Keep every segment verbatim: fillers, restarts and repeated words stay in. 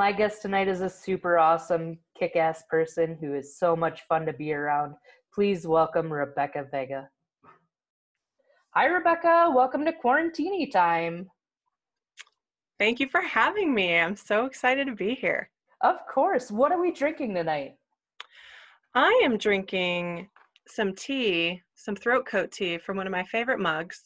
My guest tonight is a super awesome, kick-ass person who is so much fun to be around. Please welcome Rebecca Vega. Hi, Rebecca. Welcome to Quarantini Time. Thank you for having me. I'm so excited to be here. Of course. What are we drinking tonight? I am drinking some tea, some throat coat tea from one of my favorite mugs,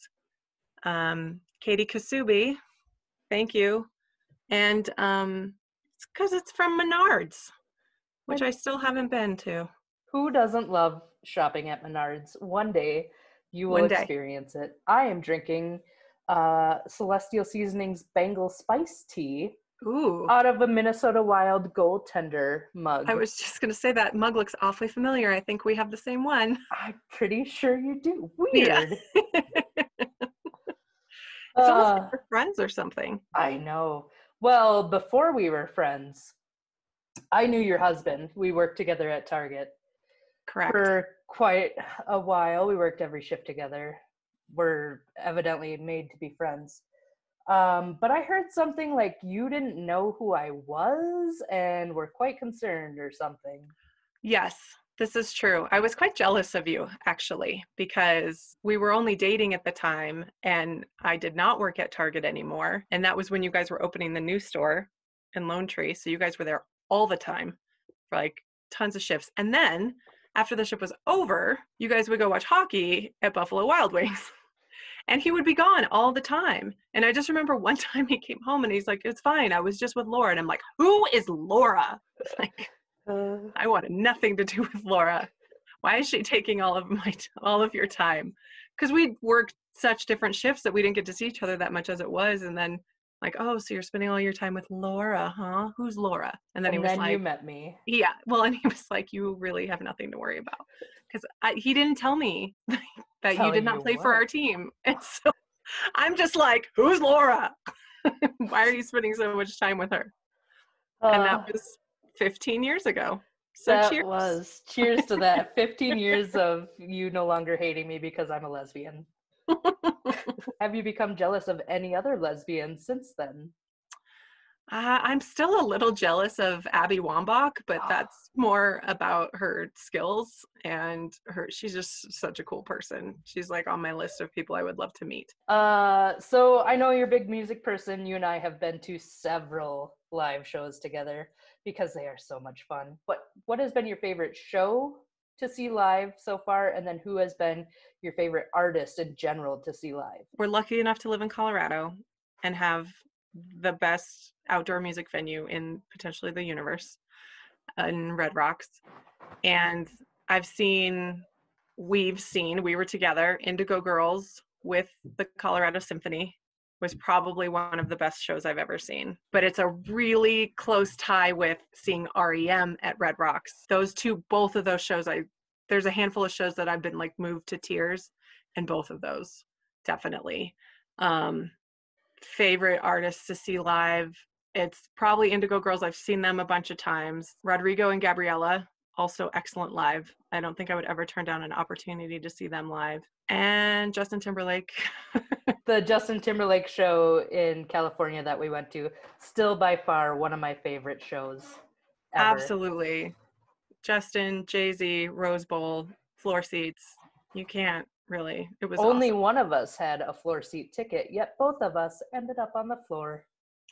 um, Katie Kasubi. Thank you. And um, it's because it's from Menards, which I still haven't been to. Who doesn't love shopping at Menards? One day you will One day. experience it. I am drinking uh, Celestial Seasonings Bengal Spice Tea. Ooh. Out of a Minnesota Wild goaltender mug. I was just going to say that mug looks awfully familiar. I think we have the same one. I'm pretty sure you do. Weird. Yeah. It's uh, almost like we're friends or something. I know. Well, before we were friends, I knew your husband. We worked together at Target. Correct. For quite a while. We worked every shift together. We're evidently made to be friends. Um, but I heard something like you didn't know who I was and were quite concerned or something. Yes, this is true. I was quite jealous of you, actually, because we were only dating at the time and I did not work at Target anymore. And that was when you guys were opening the new store in Lone Tree. So you guys were there all the time for like tons of shifts. And then after the shift was over, you guys would go watch hockey at Buffalo Wild Wings. And he would be gone all the time. And I just remember one time he came home and he's like, it's fine. I was just with Laura. And I'm like, who is Laura? It's like, uh, I wanted nothing to do with Laura. Why is she taking all of my, all of your time? Because we worked such different shifts that we didn't get to see each other that much as it was. And then like, oh, so you're spending all your time with Laura, huh? Who's Laura? And then and he was then like, you met me. Yeah. Well, and he was like, you really have nothing to worry about. Because he didn't tell me that Telling you did not you play what? for our team. And so I'm just like, who's Laura? Why are you spending so much time with her? Uh, and that was fifteen years ago. So that cheers. was. Cheers to that. fifteen years of you no longer hating me because I'm a lesbian. Have you become jealous of any other lesbians since then? Uh, I'm still a little jealous of Abby Wambach, but that's more about her skills and her. She's just such a cool person. She's like on my list of people I would love to meet. Uh, so I know you're a big music person. You and I have been to several live shows together because they are so much fun. But what has been your favorite show to see live so far? And then who has been your favorite artist in general to see live? We're lucky enough to live in Colorado and have the best outdoor music venue in potentially the universe uh, in Red Rocks. And I've seen, we've seen, we were together, Indigo Girls with the Colorado Symphony was probably one of the best shows I've ever seen. But it's a really close tie with seeing R E M at Red Rocks. Those two, both of those shows, I there's a handful of shows that I've been like moved to tears, and both of those, definitely. Um, favorite artists to see live, it's probably Indigo Girls. I've seen them a bunch of times. Rodrigo and Gabriella, also excellent live. I don't think I would ever turn down an opportunity to see them live. And Justin Timberlake. The Justin Timberlake show in California that we went to, still by far one of my favorite shows ever. Absolutely. Justin, Jay-Z, Rose Bowl, floor seats. You can't really. It was Only awesome. one of us had a floor seat ticket, yet both of us ended up on the floor.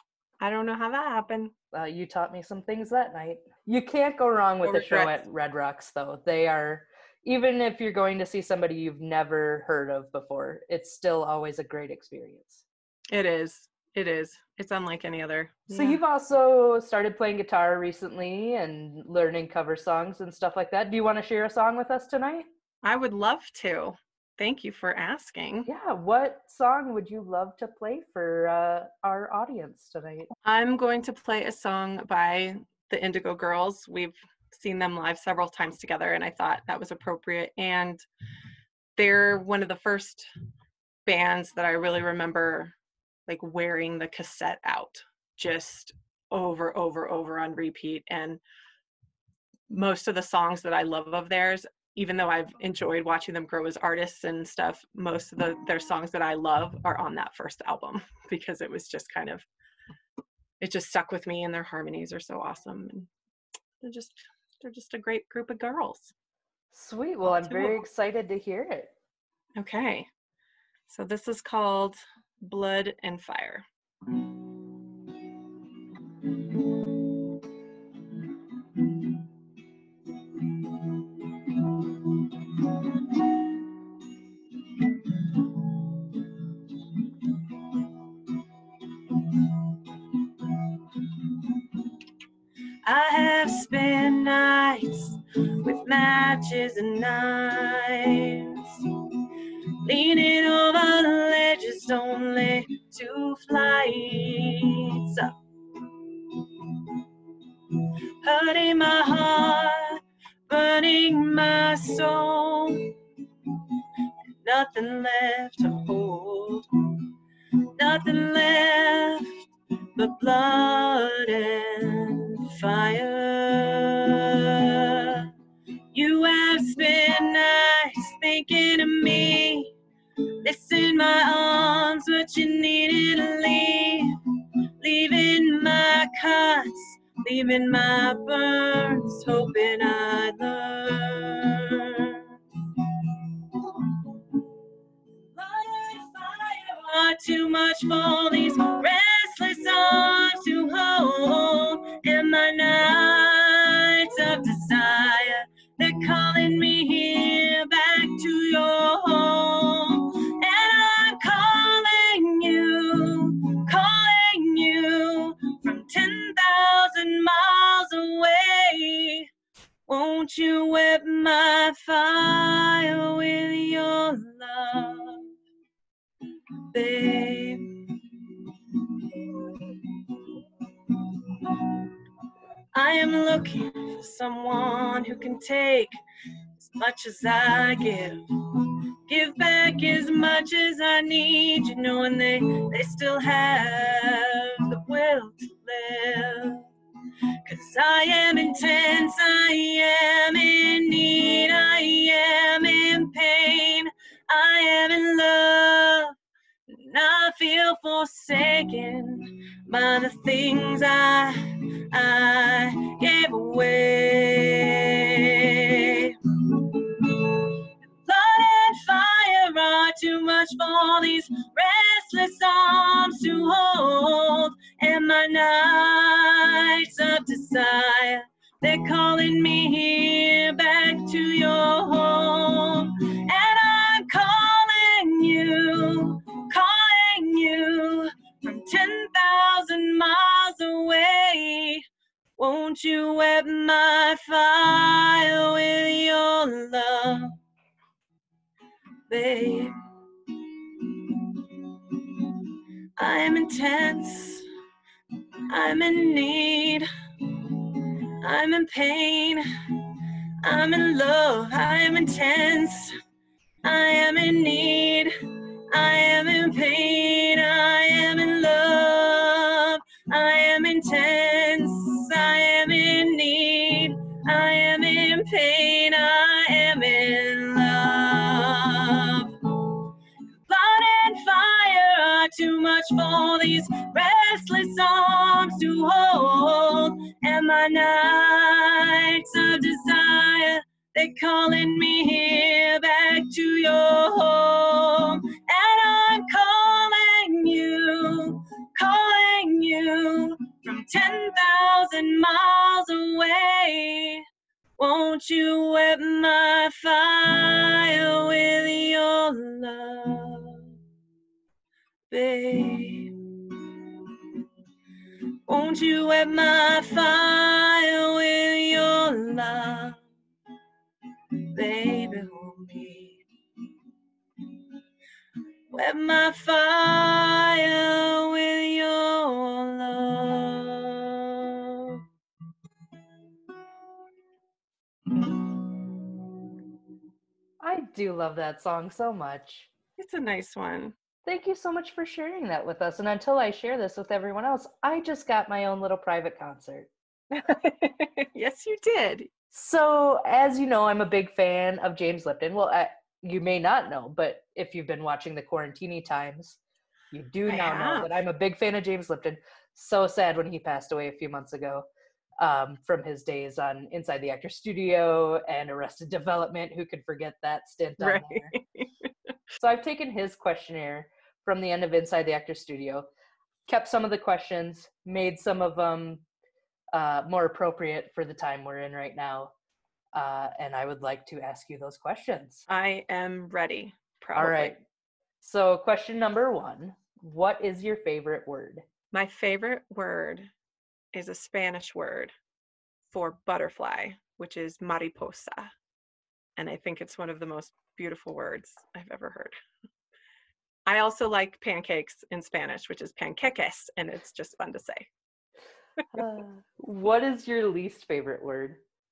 I don't know how that happened. Uh, you taught me some things that night. You can't go wrong with No a show regrets. at Red Rocks, though. They are, even if you're going to see somebody you've never heard of before, it's still always a great experience. It is. It is. It's unlike any other. So Yeah. you've also started playing guitar recently and learning cover songs and stuff like that. Do you want to share a song with us tonight? I would love to. Thank you for asking. Yeah, what song would you love to play for uh, our audience tonight? I'm going to play a song by the Indigo Girls. We've seen them live several times together, and I thought that was appropriate. And they're one of the first bands that I really remember like wearing the cassette out just over, over, over on repeat. And most of the songs that I love of theirs, even though I've enjoyed watching them grow as artists and stuff, most of the, their songs that I love are on that first album because it was just kind of it just stuck with me, and their harmonies are so awesome. And they're just, they're just a great group of girls. Sweet. Well, All I'm two of very them. excited to hear it. Okay. So this is called Blood and Fire. I have spent nights with matches and knives, leaning over the ledges, only two flights up, hurting my heart, burning my soul, nothing left to hold, nothing left but blood and fire. You have spent nights thinking of me, lifting my arms, but you needed to leave, leaving my cuts, leaving my burns, hoping I'd learn. Are too much for these restless arms to hold, and my nights of desire, they're calling me here back to your home, and I'm calling you, calling you from ten thousand miles away. Won't you wet my fire with your love, babe? I am looking for someone who can take as much as I give, give back as much as I need, you know, and they, they still have the will to live. 'Cause I am intense, I am in need, I am in pain, I am in love, and I feel forsaken by the things I, I gave away. Blood and fire are too much for these restless arms to hold, and my nights of desire, they're calling me here back to your home, and I'm calling you, calling you from ten thousand miles away. Won't you wet my fire with your love, babe? I'm intense, I'm in need, I'm in pain, I'm in love, I am intense, I am in need, I am in pain, I am in love, I am intense, I am in need, I am in pain, I am in love. Blood and fire are too much for these restless arms to hold, and my nights of desire, they're calling me here back to your home, and I'm calling you, calling you from ten thousand miles away. Won't you wet my fire with your love, babe? Won't you wet my fire with your love, baby? Hold me. Wet my fire with your love. I do love that song so much. It's a nice one. Thank you so much for sharing that with us. And until I share this with everyone else, I just got my own little private concert. Yes, you did. So, as you know, I'm a big fan of James Lipton. Well, I, you may not know, but if you've been watching the Quarantini Times, you do I now know have. that I'm a big fan of James Lipton. so sad when he passed away a few months ago, um, from his days on Inside the Actor Studio and Arrested Development. Who could forget that stint on Right. there? So I've taken his questionnaire from the end of Inside the Actor Studio, kept some of the questions, made some of them uh, more appropriate for the time we're in right now. Uh, and I would like to ask you those questions. I am ready, probably. All right. So question number one, what is your favorite word? My favorite word is a Spanish word for butterfly, which is mariposa. And I think it's one of the most beautiful words I've ever heard. I also like pancakes in Spanish, which is panqueques, and it's just fun to say. Uh, what is your least favorite word?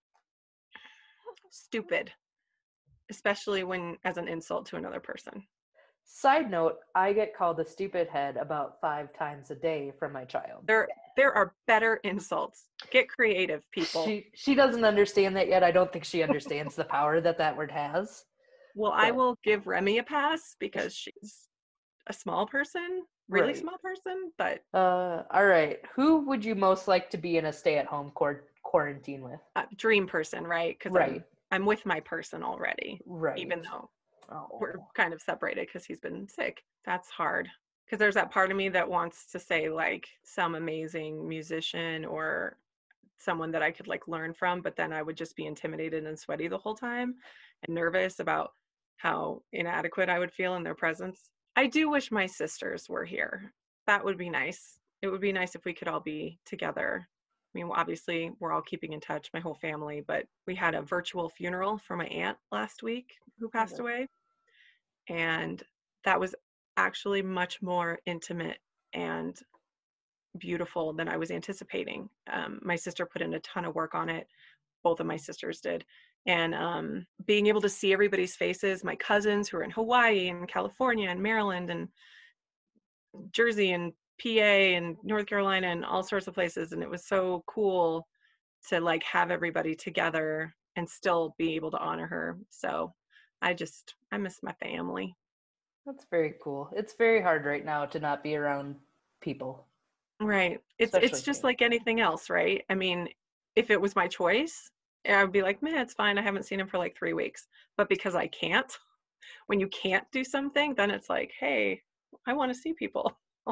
Stupid, especially when as an insult to another person. Side note, I get called a stupid head about five times a day from my child. There there are better insults. Get creative, people. She she doesn't understand that yet. I don't think she understands the power that that word has. Well, I will give Remy a pass because she's a small person, really Right. small person, but Uh, all right. Who would you most like to be in a stay-at-home quar- quarantine with? a dream person, right? Because Right. I'm, I'm with my person already, Right. even though Oh. we're kind of separated because he's been sick. That's hard. Because there's that part of me that wants to say like some amazing musician or someone that I could like learn from, but then I would just be intimidated and sweaty the whole time and nervous about how inadequate I would feel in their presence. I do wish my sisters were here. That would be nice. It would be nice if we could all be together. I mean, obviously, we're all keeping in touch, my whole family, but we had a virtual funeral for my aunt last week who passed away. And that was actually much more intimate and beautiful than I was anticipating. Um, my sister put in a ton of work on it. Both of my sisters did. And um, being able to see everybody's faces, my cousins who are in Hawaii and California and Maryland and Jersey and P A and North Carolina and all sorts of places. And it was so cool to like have everybody together and still be able to honor her. So I just, I miss my family. That's very cool. It's very hard right now to not be around people. Right. It's Especially it's just family. like anything else, right? I mean, if it was my choice, I would be like, man, it's fine. I haven't seen him for like three weeks. But because I can't, when you can't do something, then it's like, hey, I want to see people.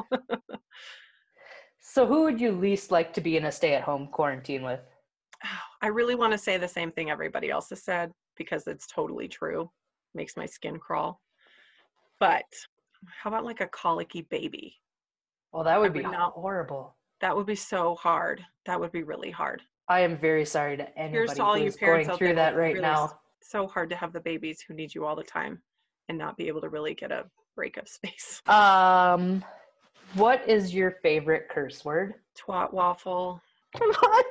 So who would you least like to be in a stay-at-home quarantine with? I really want to say the same thing everybody else has said because it's totally true. Makes my skin crawl. But how about like a colicky baby? Well, that would I be would not, horrible. that would be so hard. That would be really hard. I am very sorry to Here's anybody to all who you is parents going out there. through that It's right really now. so hard to have the babies who need you all the time and not be able to really get a break of space. Um, what is your favorite curse word? Twat waffle. What?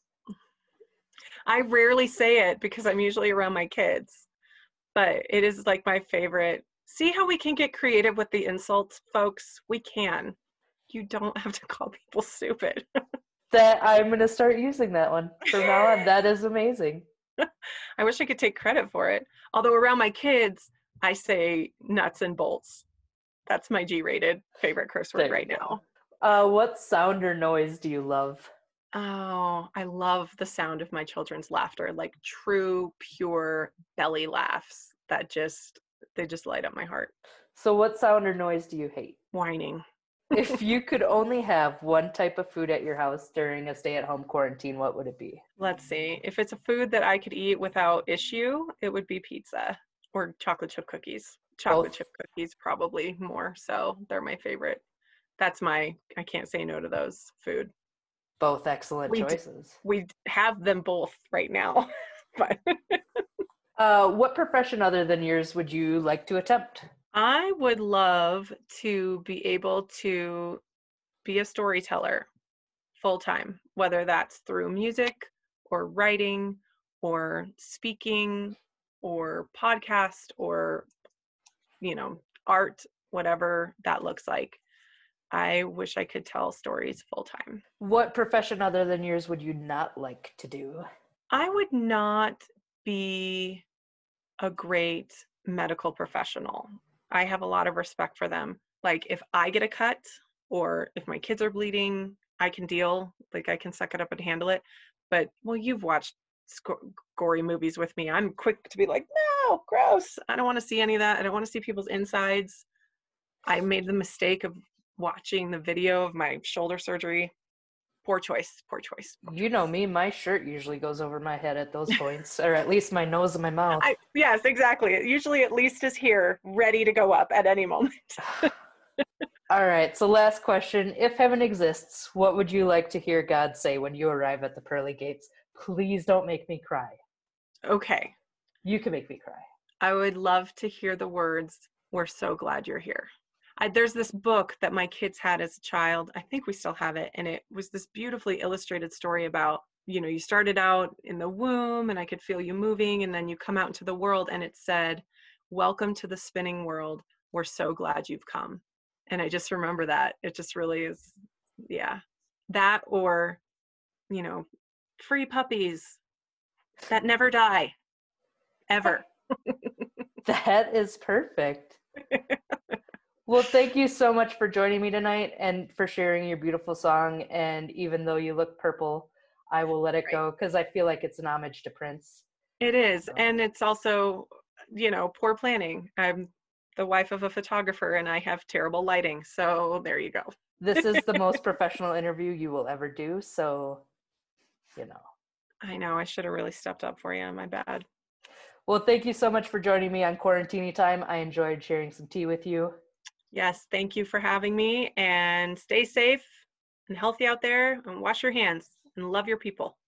I rarely say it because I'm usually around my kids, but it is like my favorite. See how we can get creative with the insults, folks? We can. You don't have to call people stupid. That I'm gonna start using that one from now on. That is amazing. I wish I could take credit for it. Although around my kids, I say nuts and bolts. That's my G-rated favorite curse word There right you go. now. Uh, what sound or noise do you love? Oh, I love the sound of my children's laughter, like true, pure belly laughs that just, they just light up my heart. So what sound or noise do you hate? Whining. If you could only have one type of food at your house during a stay-at-home quarantine, what would it be? Let's see. If it's a food that I could eat without issue, it would be pizza or chocolate chip cookies. Chocolate Both. chip cookies, probably more. So they're my favorite. That's my, I can't say no to those food. Both excellent We, d- choices. we have them both right now. But Uh, what profession other than yours would you like to attempt? I would love to be able to be a storyteller full time, whether that's through music or writing or speaking or podcast or, you know, art, whatever that looks like. I wish I could tell stories full time. What profession other than yours would you not like to do? I would not be a great medical professional. I have a lot of respect for them. Like if I get a cut or if my kids are bleeding, I can deal, like I can suck it up and handle it. But well, you've watched sc- gory movies with me. I'm quick to be like, no, gross. I don't want to see any of that. I don't want to see people's insides. I made the mistake of watching the video of my shoulder surgery. Poor choice, poor choice, poor You know choice. me, my shirt usually goes over my head at those points, or at least my nose and my mouth. I, yes, exactly. It usually at least is here, ready to go up at any moment. All right, so last question. If heaven exists, what would you like to hear God say when you arrive at the pearly gates? Please don't make me cry. Okay. You can make me cry. I would love to hear the words, "We're so glad you're here." I, there's this book that my kids had as a child. I think we still have it. And it was this beautifully illustrated story about, you know, you started out in the womb and I could feel you moving, and then you come out into the world and it said, "Welcome to the spinning world. We're so glad you've come." And I just remember that. It just really is, yeah. That, or, you know, free puppies that never die, ever. That is perfect. Well, thank you so much for joining me tonight and for sharing your beautiful song. And even though you look purple, I will let it Right. go because I feel like it's an homage to Prince. It is. So, And it's also, you know, poor planning. I'm the wife of a photographer and I have terrible lighting. So there you go. this is the most professional interview you will ever do. So, you know. I know I should have really stepped up for you. My bad. Well, thank you so much for joining me on Quarantini Time. I enjoyed sharing some tea with you. Yes. Thank you for having me, and stay safe and healthy out there, and wash your hands and love your people.